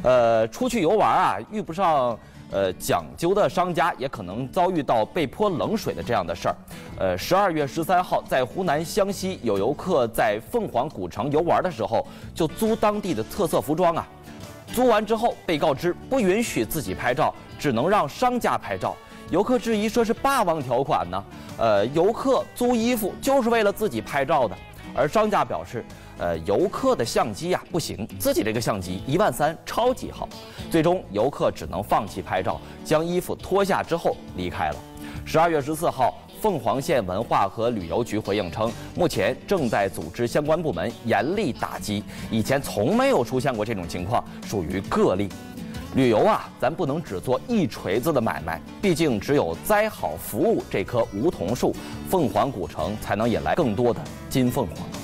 出去游玩啊，遇不上讲究的商家，也可能遭遇到被泼冷水的这样的事儿。12月13号，在湖南湘西，有游客在凤凰古城游玩的时候，就租当地的特色服装啊。租完之后，被告知不允许自己拍照，只能让商家拍照。游客质疑说是霸王条款呢。游客租衣服就是为了自己拍照的，而商家表示，游客的相机不行，自己这个相机13000超级好。最终，游客只能放弃拍照，将衣服脱下之后离开了。12月14号。凤凰县文化和旅游局回应称，目前正在组织相关部门严厉打击，以前从没有出现过这种情况，属于个例。旅游咱不能只做一锤子的买卖，毕竟只有栽好服务这棵梧桐树，凤凰古城才能引来更多的金凤凰。